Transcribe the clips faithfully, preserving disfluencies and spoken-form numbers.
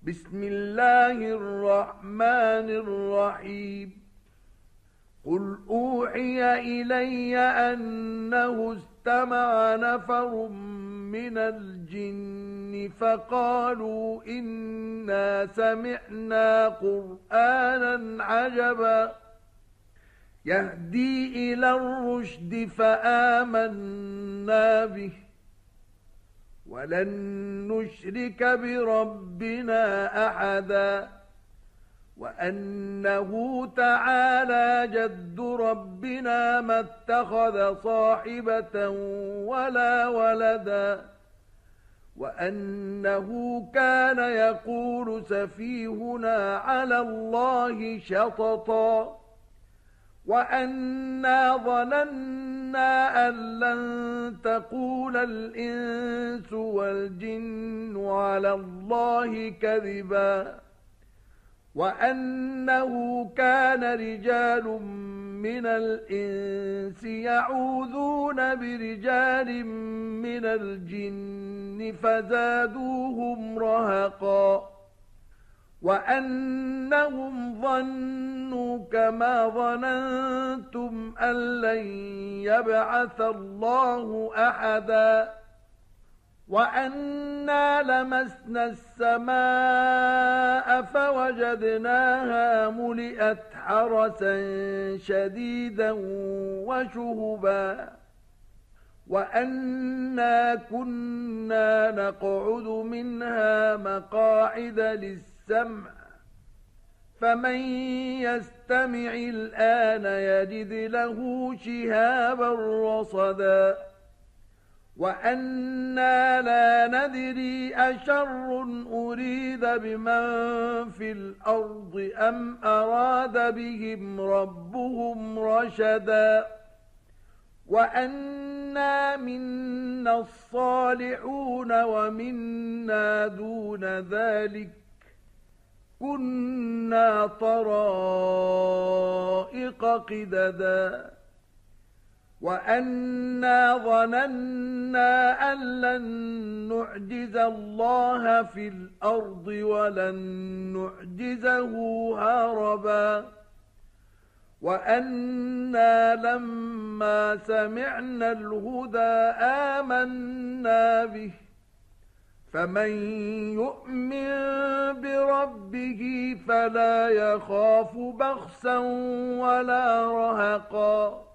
بسم الله الرحمن الرحيم قل أوحي إلي أنه استمع نفر من الجن فقالوا إنا سمعنا قرآنا عجبا يهدي إلى الرشد فآمنا به ولن نشرك بربنا أحدا وأنه تعالى جد ربنا ما اتخذ صاحبة ولا ولدا وأنه كان يقول سفيهنا على الله شططا وأنا ظننا أن لن تقول الإنس والجن على الله كذبا وأنه كان رجال من الإنس يعوذون برجال من الجن فزادوهم رهقا وأنهم ظنوا كما ظننتم أن لن يبعث الله أحدا وأنا لمسنا السماء فوجدناها ملئت حرسا شديدا وشهبا وأنا كنا نقعد منها مقاعد للسماء السمع فمن يستمع الآن يجد له شهابا رصدا وأنا لا ندري أشر أريد بمن في الأرض أم أراد بهم ربهم رشدا وأنا منا الصالحون ومنا دون ذلك كنا طرائق قددا وأنا ظننا أن لن نعجز الله في الأرض ولن نعجزه هربا وأنا لما سمعنا الهدى آمنا به فمن يؤمن بربه فلا يخاف بخسا ولا رهقا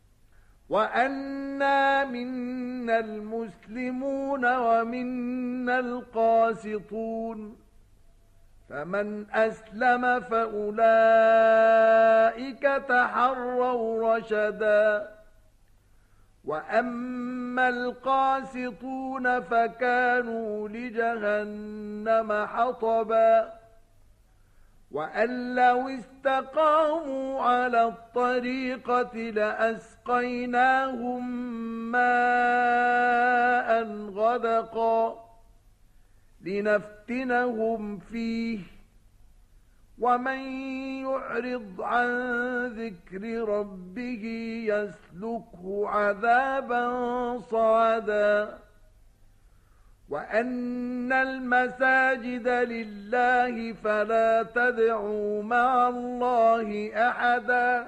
وأنا منا المسلمون ومنا القاسطون فمن أسلم فأولئك تحروا رشدا وأما القاسطون فكانوا لجهنم حطبا وأن لو استقاموا على الطريقة لأسقيناهم ماء غدقا لنفتنهم فيه ومن يعرض عن ذكر ربه يسلكه عذابا صعدا وأن المساجد لله فلا تدعوا مع الله أحدا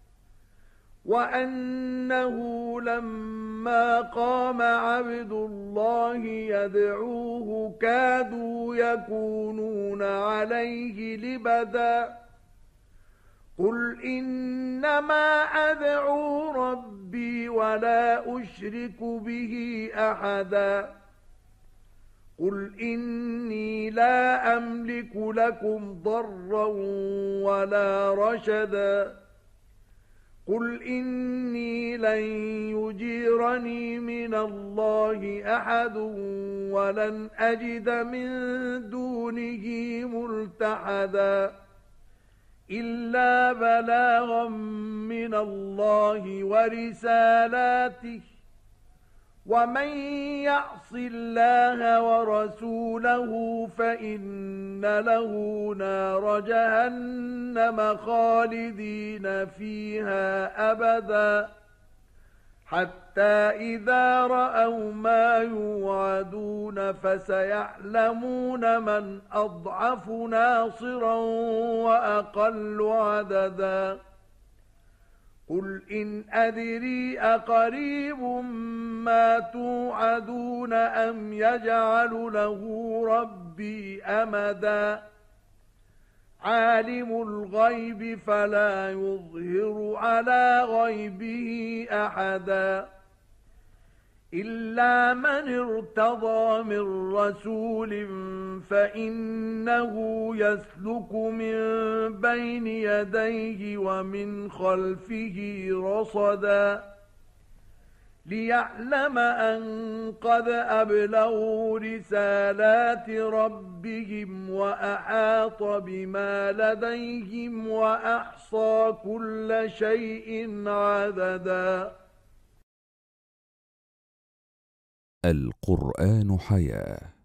وأنه لما قام عبد الله يدعوه كادوا يكونون عليه لبدا قل إنما أدعو ربي ولا أشرك به أحدا قل إني لا أملك لكم ضرا ولا رشدا قل إني لن يجيرني من الله أحد ولن أجد من دونه ملتحدا إلا بلاغا من الله ورسالاته ومن يعص الله ورسوله فإن له نار جهنم خالدين فيها أبدا حتى إذا رأوا ما يوعدون فسيعلمون من أضعف ناصرا وأقل عددا قل إن أدري أقريب ما توعدون أم يجعل له ربي أمدا عالم الغيب فلا يظهر على غيبه أحدا إلا من ارتضى من رسول فإنه يسلك من بين يديه ومن خلفه رصدا ليعلم أن قد أبلغوا رسالات ربهم وأحاط بما لديهم وأحصى كل شيء عددا. القرآن حياة